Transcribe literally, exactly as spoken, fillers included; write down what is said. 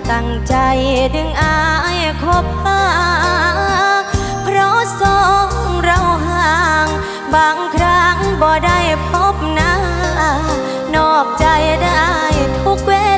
ตั้งใจดึงอายคบหาเพราะสองเราห่างบางครั้งบ่ได้พบหน้านอกใจได้ทุกเว